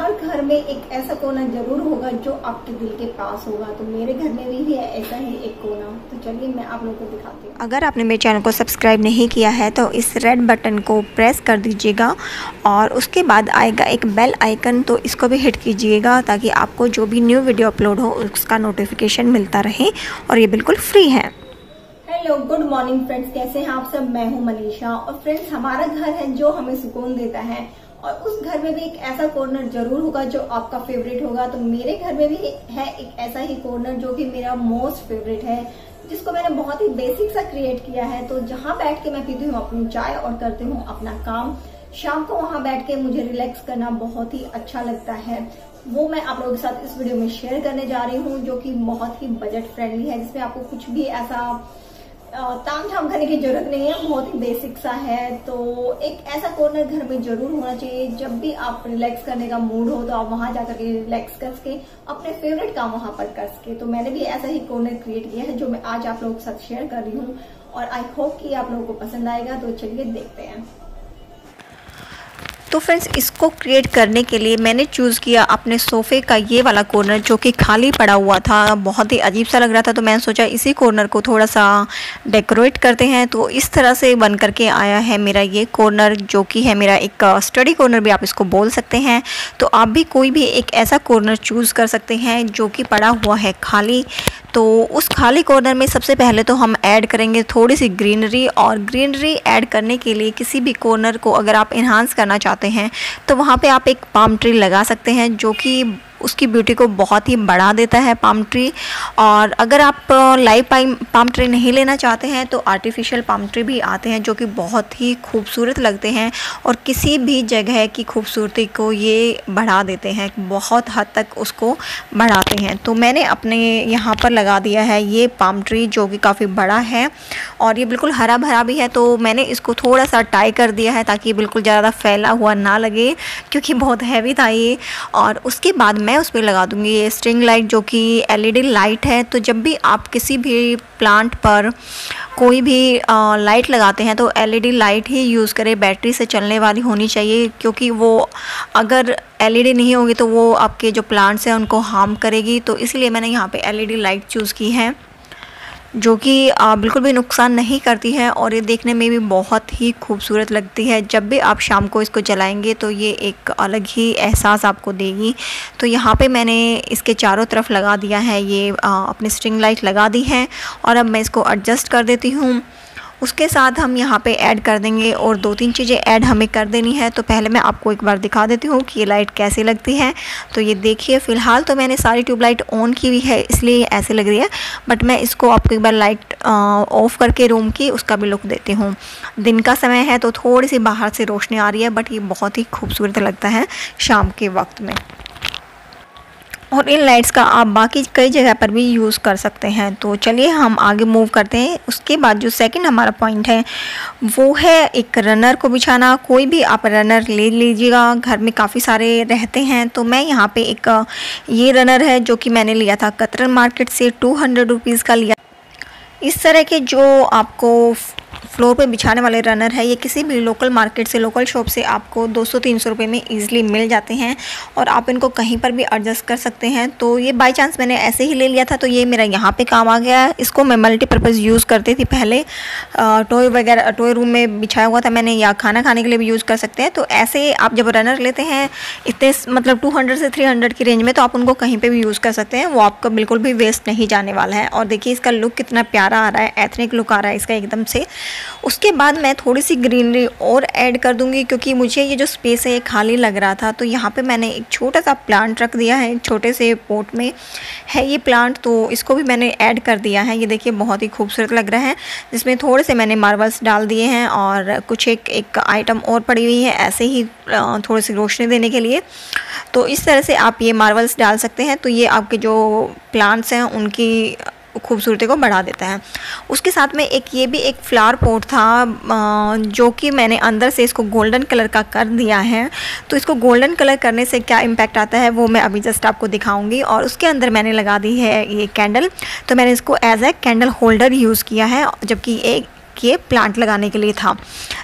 हर घर में एक ऐसा कोना जरूर होगा जो आपके दिल के पास होगा। तो मेरे घर में भी है ऐसा ही एक कोना। तो चलिए मैं आप लोगों को दिखाती हूँ। अगर आपने मेरे चैनल को सब्सक्राइब नहीं किया है तो इस रेड बटन को प्रेस कर दीजिएगा और उसके बाद आएगा एक बेल आइकन, तो इसको भी हिट कीजिएगा ताकि आपको जो भी न्यू वीडियो अपलोड हो उसका नोटिफिकेशन मिलता रहे और ये बिल्कुल फ्री है। हेलो, गुड मॉर्निंग फ्रेंड्स, कैसे हैं आप सब। मैं हूं मनीषा और फ्रेंड्स हमारा घर है जो हमें सुकून देता है और उस घर में भी एक ऐसा कॉर्नर जरूर होगा जो आपका फेवरेट होगा। तो मेरे घर में भी है एक ऐसा ही कॉर्नर जो कि मेरा मोस्ट फेवरेट है, जिसको मैंने बहुत ही बेसिक सा क्रिएट किया है। तो जहां बैठ के मैं पीती हूँ अपनी चाय और करती हूँ अपना काम, शाम को वहां बैठ के मुझे रिलैक्स करना बहुत ही अच्छा लगता है। वो मैं आप लोगों के साथ इस वीडियो में शेयर करने जा रही हूँ, जो कि बहुत ही बजट फ्रेंडली है, जिसमें आपको कुछ भी ऐसा ताम झाम करने की जरूरत नहीं है, बहुत ही बेसिक सा है। तो एक ऐसा कॉर्नर घर में जरूर होना चाहिए। जब भी आप रिलैक्स करने का मूड हो तो आप वहां जाकर के रिलैक्स कर सके, अपने फेवरेट काम वहां पर कर सके। तो मैंने भी ऐसा ही कॉर्नर क्रिएट किया है जो मैं आज आप लोगों के साथ शेयर कर रही हूँ और आई होप कि आप लोगों को पसंद आएगा। तो चलिए देखते हैं। तो फ्रेंड्स, इसको क्रिएट करने के लिए मैंने चूज़ किया अपने सोफ़े का ये वाला कॉर्नर जो कि खाली पड़ा हुआ था, बहुत ही अजीब सा लग रहा था। तो मैंने सोचा इसी कॉर्नर को थोड़ा सा डेकोरेट करते हैं। तो इस तरह से बन करके आया है मेरा ये कॉर्नर, जो कि है मेरा एक स्टडी कॉर्नर भी आप इसको बोल सकते हैं। तो आप भी कोई भी एक ऐसा कॉर्नर चूज़ कर सकते हैं जो कि पड़ा हुआ है खाली। तो उस खाली कॉर्नर में सबसे पहले तो हम ऐड करेंगे थोड़ी सी ग्रीनरी, और ग्रीनरी ऐड करने के लिए किसी भी कॉर्नर को अगर आप इन्हांस करना चाहते हैं तो वहाँ पे आप एक पाम ट्री लगा सकते हैं, जो कि उसकी ब्यूटी को बहुत ही बढ़ा देता है पाम ट्री। और अगर आप लाइव पाम ट्री नहीं लेना चाहते हैं तो आर्टिफिशियल पाम ट्री भी आते हैं जो कि बहुत ही खूबसूरत लगते हैं और किसी भी जगह की खूबसूरती को ये बढ़ा देते हैं, बहुत हद तक उसको बढ़ाते हैं। तो मैंने अपने यहाँ पर लगा दिया है ये पाम ट्री जो कि काफ़ी बड़ा है और ये बिल्कुल हरा भरा भी है। तो मैंने इसको थोड़ा सा टाई कर दिया है ताकि बिल्कुल ज़्यादा फैला हुआ ना लगे, क्योंकि बहुत हैवी था ये। और उसके बाद मैं उस पर लगा दूंगी ये स्ट्रिंग लाइट जो कि एलईडी लाइट है। तो जब भी आप किसी भी प्लांट पर कोई भी लाइट लगाते हैं तो एलईडी लाइट ही यूज़ करें, बैटरी से चलने वाली होनी चाहिए, क्योंकि वो अगर एलईडी नहीं होगी तो वो आपके जो प्लांट्स हैं उनको हार्म करेगी। तो इसलिए मैंने यहाँ पे एलईडी लाइट चूज़ की है जो कि बिल्कुल भी नुकसान नहीं करती है और ये देखने में भी बहुत ही खूबसूरत लगती है। जब भी आप शाम को इसको जलाएंगे तो ये एक अलग ही एहसास आपको देगी। तो यहाँ पे मैंने इसके चारों तरफ लगा दिया है, ये अपनी स्ट्रिंग लाइट लगा दी है और अब मैं इसको एडजस्ट कर देती हूँ। उसके साथ हम यहाँ पे ऐड कर देंगे और 2-3 चीज़ें ऐड हमें कर देनी है। तो पहले मैं आपको एक बार दिखा देती हूँ कि ये लाइट कैसी लगती है। तो ये देखिए, फ़िलहाल तो मैंने सारी ट्यूबलाइट ऑन की हुई है इसलिए ये ऐसे लग रही है, बट मैं इसको आपको एक बार लाइट ऑफ़ करके रूम की उसका भी लुक देती हूँ। दिन का समय है तो थोड़ी सी बाहर से रोशनी आ रही है, बट ये बहुत ही खूबसूरत लगता है शाम के वक्त में। और इन लाइट्स का आप बाकी कई जगह पर भी यूज़ कर सकते हैं। तो चलिए हम आगे मूव करते हैं। उसके बाद जो सेकंड हमारा पॉइंट है वो है एक रनर को बिछाना। कोई भी आप रनर ले लीजिएगा, घर में काफ़ी सारे रहते हैं। तो मैं यहाँ पे एक ये रनर है जो कि मैंने लिया था कतरन मार्केट से, 200 रुपीज़ का लिया। इस तरह के जो आपको फ्लोर पे बिछाने वाले रनर है ये किसी भी लोकल मार्केट से, लोकल शॉप से आपको 200-300 रुपये में ईजिली मिल जाते हैं और आप इनको कहीं पर भी एडजस्ट कर सकते हैं। तो ये बाय चांस मैंने ऐसे ही ले लिया था तो ये मेरा यहाँ पे काम आ गया। इसको मैं मल्टीपर्पज़ यूज़ करती थी पहले, टॉय वगैरह टॉय रूम में बिछाया हुआ था मैंने, या खाना खाने के लिए भी यूज़ कर सकते हैं। तो ऐसे आप जब रनर लेते हैं इतने मतलब 200 से 300 की रेंज में, तो आप उनको कहीं पर भी यूज़ कर सकते हैं, वो आपका बिल्कुल भी वेस्ट नहीं जाने वाला है। और देखिए इसका लुक कितना प्यारा आ रहा है, एथनिक लुक आ रहा है इसका एकदम से। उसके बाद मैं थोड़ी सी ग्रीनरी और ऐड कर दूंगी, क्योंकि मुझे ये जो स्पेस है ये खाली लग रहा था। तो यहाँ पे मैंने एक छोटा सा प्लांट रख दिया है, छोटे से पॉट में है ये प्लांट, तो इसको भी मैंने ऐड कर दिया है। ये देखिए बहुत ही खूबसूरत लग रहा है, जिसमें थोड़े से मैंने मार्बल्स डाल दिए हैं और कुछ एक आइटम और पड़ी हुई है ऐसे ही थोड़ी सी रोशनी देने के लिए। तो इस तरह से आप ये मार्बल्स डाल सकते हैं। तो ये आपके जो प्लांट्स हैं उनकी खूबसूरती को बढ़ा देता है। उसके साथ में ये भी एक फ्लावर पॉट था जो कि मैंने अंदर से इसको गोल्डन कलर का कर दिया है। तो इसको गोल्डन कलर करने से क्या इम्पैक्ट आता है वो मैं अभी जस्ट आपको दिखाऊंगी। और उसके अंदर मैंने लगा दी है ये कैंडल। तो मैंने इसको as a candle holder use किया है, जबकि ये प्लांट लगाने के लिए था।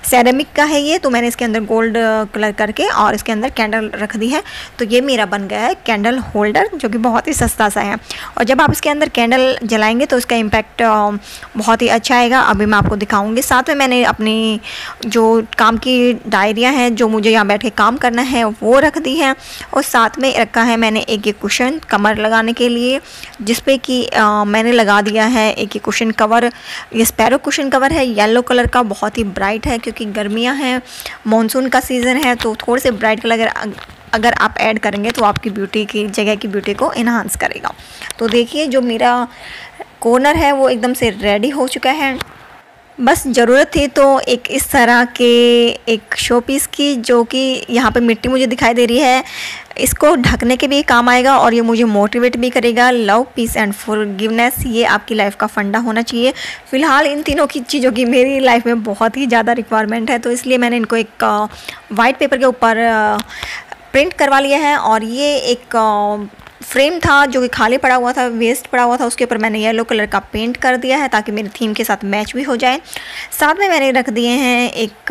सेरेमिक का है ये, तो मैंने इसके अंदर गोल्ड कलर करके और इसके अंदर कैंडल रख दी है। तो ये मेरा बन गया है कैंडल होल्डर, जो कि बहुत ही सस्ता सा है। और जब आप इसके अंदर कैंडल जलाएंगे तो इसका इम्पैक्ट बहुत ही अच्छा आएगा। अभी मैं आपको दिखाऊंगी। साथ में मैंने अपनी जो काम की डायरियाँ हैं, जो मुझे यहाँ बैठ के काम करना है, वो रख दी है। और साथ में रखा है मैंने एक कुशन कमर लगाने के लिए, जिसपे कि मैंने लगा दिया है एक कुशन कवर। ये स्पैरो कुशन कवर है, येलो कलर का, बहुत ही ब्राइट है, क्योंकि गर्मियाँ हैं, मानसून का सीज़न है, तो थोड़े से ब्राइट कलर अगर आप ऐड करेंगे तो आपकी ब्यूटी की जगह की ब्यूटी को इन्हांस करेगा। तो देखिए जो मेरा कॉर्नर है वो एकदम से रेडी हो चुका है। बस ज़रूरत थी तो एक इस तरह के एक शो पीस की, जो कि यहाँ पे मिट्टी मुझे दिखाई दे रही है, इसको ढकने के भी काम आएगा और ये मुझे मोटिवेट भी करेगा। लव, पीस एंड फॉरगिवनेस, ये आपकी लाइफ का फंडा होना चाहिए। फ़िलहाल इन तीनों की चीज़ों की मेरी लाइफ में बहुत ही ज़्यादा रिक्वायरमेंट है, तो इसलिए मैंने इनको एक वाइट पेपर के ऊपर प्रिंट करवा लिया है। और ये एक फ्रेम था जो कि खाली पड़ा हुआ था, वेस्ट पड़ा हुआ था, उसके ऊपर मैंने येलो कलर का पेंट कर दिया है ताकि मेरी थीम के साथ मैच भी हो जाए। साथ में मैंने रख दिए हैं एक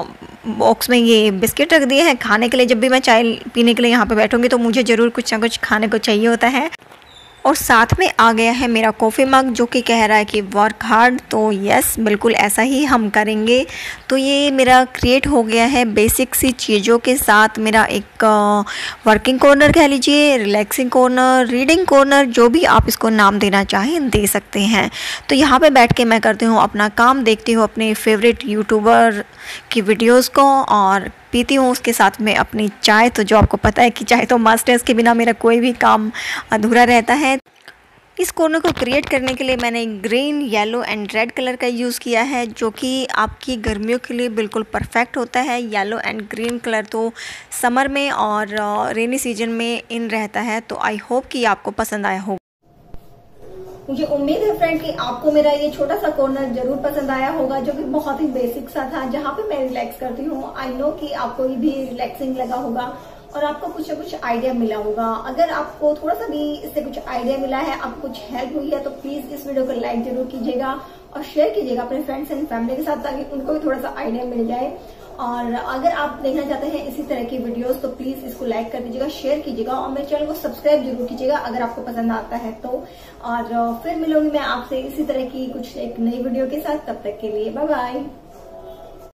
बॉक्स में ये बिस्किट रख दिए हैं खाने के लिए। जब भी मैं चाय पीने के लिए यहाँ पे बैठूँगी तो मुझे ज़रूर कुछ ना कुछ खाने को चाहिए होता है। और साथ में आ गया है मेरा कॉफ़ी मग, जो कि कह रहा है कि वर्क हार्ड। तो यस, बिल्कुल ऐसा ही हम करेंगे। तो ये मेरा क्रिएट हो गया है बेसिक सी चीज़ों के साथ मेरा एक वर्किंग कॉर्नर कह लीजिए, रिलैक्सिंग कॉर्नर, रीडिंग कॉर्नर, जो भी आप इसको नाम देना चाहें दे सकते हैं। तो यहाँ पे बैठ के मैं करती हूँ अपना काम, देखती हूँ अपने फेवरेट यूट्यूबर की वीडियोज़ को और पीती हूँ उसके साथ में अपनी चाय। तो जो आपको पता है कि चाय तो मस्ट है, इसके बिना मेरा कोई भी काम अधूरा रहता है। इस कॉर्नर को क्रिएट करने के लिए मैंने green, yellow and red colour का यूज़ किया है, जो कि आपकी गर्मियों के लिए बिल्कुल परफेक्ट होता है। येलो एंड ग्रीन कलर तो समर में और रेनी सीजन में इन रहता है। तो आई होप कि आपको पसंद आया होगा। मुझे उम्मीद है फ्रेंड कि आपको मेरा ये छोटा सा कॉर्नर जरूर पसंद आया होगा, जो कि बहुत ही बेसिक सा था, जहाँ पे मैं रिलैक्स करती हूँ। आई नो कि आपको ये भी रिलैक्सिंग लगा होगा और आपको कुछ ना कुछ आइडिया मिला होगा। अगर आपको थोड़ा सा भी इससे कुछ आइडिया मिला है, आपको कुछ हेल्प हुई है, तो प्लीज इस वीडियो को लाइक जरूर कीजिएगा और शेयर कीजिएगा अपने फ्रेंड्स एंड फैमिली के साथ, ताकि उनको भी थोड़ा सा आइडिया मिल जाए। और अगर आप देखना चाहते हैं इसी तरह की वीडियोस, तो प्लीज इसको लाइक कर दीजिएगा, शेयर कीजिएगा और मेरे चैनल को सब्सक्राइब जरूर कीजिएगा अगर आपको पसंद आता है तो। और फिर मिलूंगी मैं आपसे इसी तरह की कुछ एक नई वीडियो के साथ। तब तक के लिए बाय बाय।